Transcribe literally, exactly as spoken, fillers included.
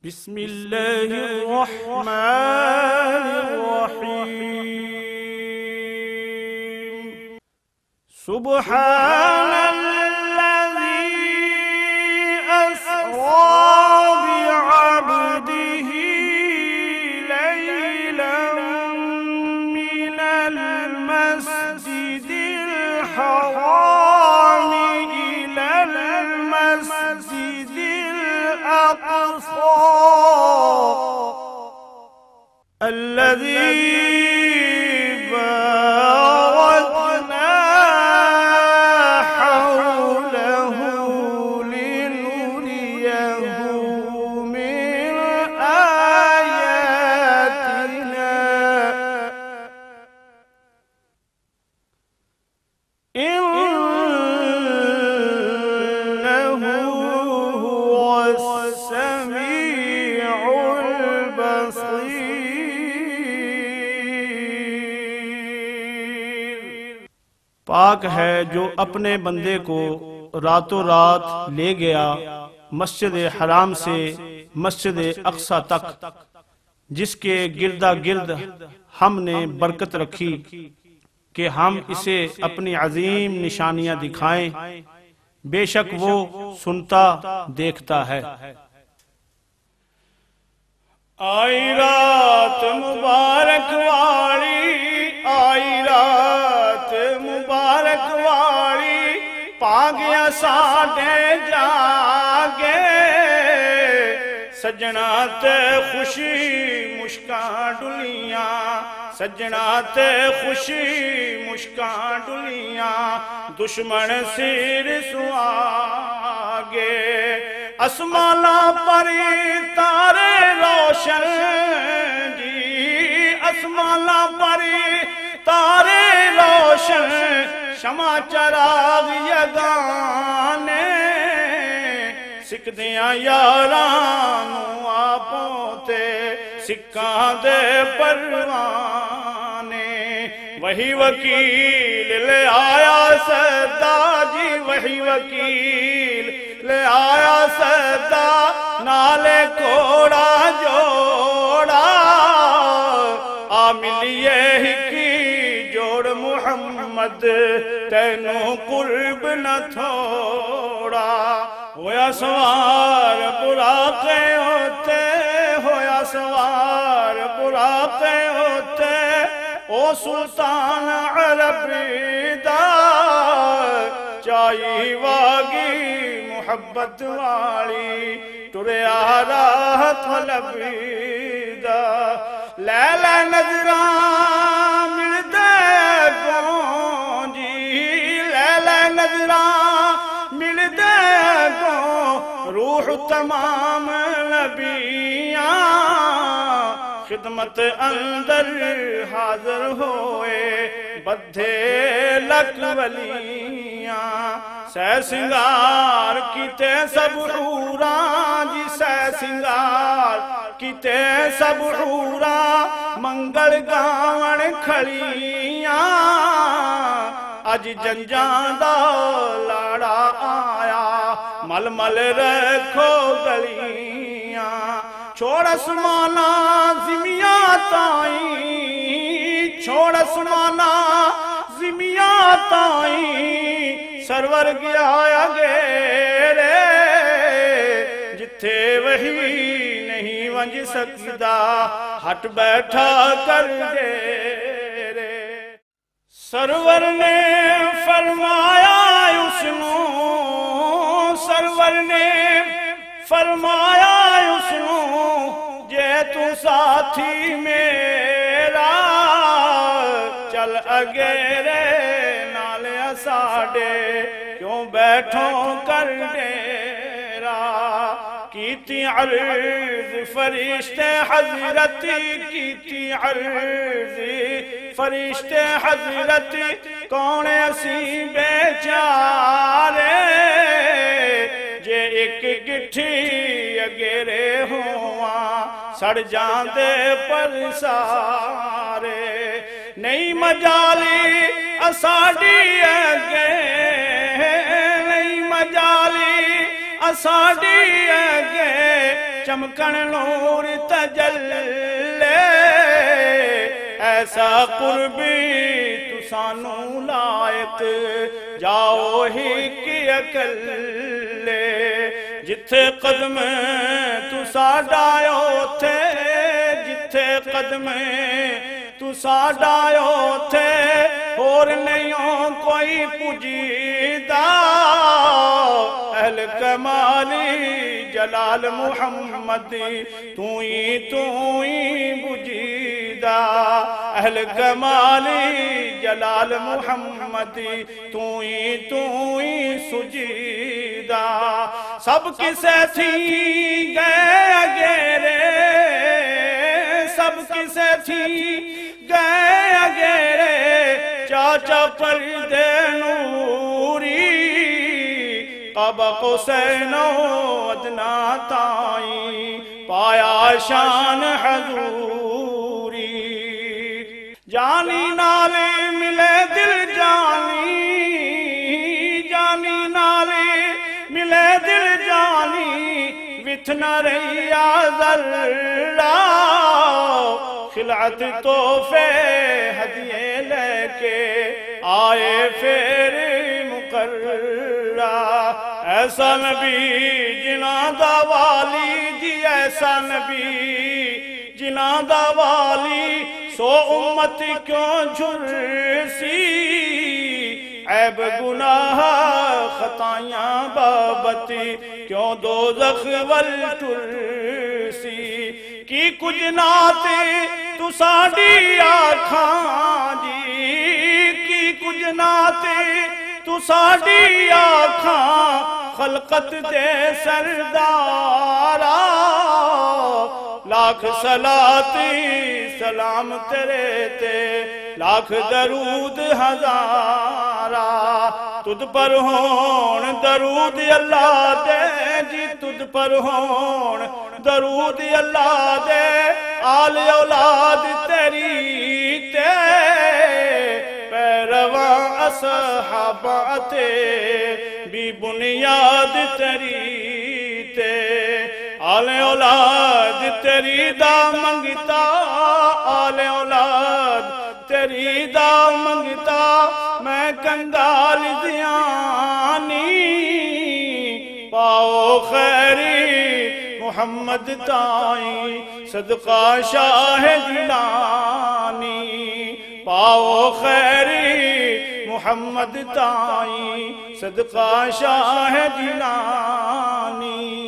بسم اللہ الرحمن الرحیم سبحان الذی اسری بعبده لیلا من المسجد الحرام إلى المسجد الأقصى الذي باركنا حوله لنريه من آياتنا إنه هو السميع البصير پاک ہے جو اپنے بندے کو راتوں رات لے گیا مسجد حرام سے مسجد اقصی تک، جس کے گردا گرد ہم نے برکت رکھی کہ ہم اسے اپنی عظیم نشانیاں دکھائیں، بے شک وہ سنتا دیکھتا ہے۔ آئی رات مبارک والی، آئی رات مبارک والی، پاگیا ساڈے جاگے، سجنا تے خوشی مشکاں ڈلیاں، سجنا تے خوشی مشکاں ڈلیاں، دشمن سیر سواگے، اسمانہ پری تارے روشن جی، اسمانہ پری تارے روشن، شمع چراغ یگانے، سکھدیاں یارانوں آپوں تے سکھاں دے پروانے، وہی وکیل لے آیا سدا جی، وہی وکیل لے آیا سدا، نالے کوڑا جوڑا، آ ملیے ہی کی جوڑ محمد، تینوں قرب نہ تھوڑا، ہویا سوار براقے ہوتے، ہویا سوار براقے ہوتے، او سلطان عربی دا، چائی واگی محبت والی، ٹرے آراہ طلبی دا، لیلہ نظران مل دے گون جی، لیلہ نظران مل دے گون، روح تمام نبیاں، خدمت اندر حاضر ہوئے، بدھے لک ولیاں، سہ سنگار کیتے سب حوراں جی، سہ سنگار کیتے سب حوراں، منگل گاون کھڑیاں، اج جنجاں دا لاڑا آیا، مل مل رکھو گلیاں، چھوڑ اسمانہ زمیاں تائیں، چھوڑ اسمانہ زمیاں تائیں، سرور گیا گیرے، جتھے وہی نہیں ونج سکدا، ہٹ بیٹھا کر گیرے، سرور نے فرمایا اس نو، سرور نے فرمایا اس نو، جے تو ساتھی میرا، چل اگیرے نالے ساڑے، کیوں بیٹھوں کر ڈیرا، کیتی عرض فرشتے حضرتی، کیتی عرض فرشتے حضرتی، کون اسی بیچارے، جے ایک گٹھی اگیرے ہواں، سڑ جاندے پر سارے، نہیں مجالی اساڑی اگے، نہیں مجالی اساڑی اگے، چمکن نور تجلے ایسا قربی تو سانو لائق جاؤ ہی کی اکلے جتھے قدم تو ساڈایو تھے جتھے قدم تو ساڈایو تھے اور نہیں کوئی پجیدہ اہل کمالی جلال محمد تو ہی تو ہی بجیدہ اہل کمالی جلال محمد تو ہی تو ہی سجیدہ سب کسے تھی گئے اگیرے سب کسے تھی گئے اگیرے چاچا پردے نوری قاب قوسین و ادنا تائیں پایا شان حضوری جانی نالے ملے دل جانی جانی نالے ملے دل جانی وتھنا رہیا ذرہ خلعت تحفے ہدیے لے کے آئے پھر مقررہ ایسا نبی جناں دا والی جی ایسا نبی جناں دا والی سو امت کیوں جھرسی عیب گناہ خطائیاں بابتی کیوں دوزخ والٹرسی کی کچھ ناتے تو ساڑی آکھاں جی کی کچھ ناتے تو ساڑی آکھاں خلقت دے سردارا لاکھ صلاتی سلام تیرے تے لاکھ درود ہزارا تجھ پر ہون درود اللہ دے جی تجھ پر ہون درود اللہ دے آل اولاد تیری تے پیرواں اصحابہ تے بھی بنیاد تیری تے آل اولاد تیری دا منگتا آل اولاد تیری دا منگتا میں کنگال دیانی پاؤ خیری محمد تائیں صدقہ شاہ جیلانی پاؤ خیری محمد تائیں صدقہ شاہ جیلانی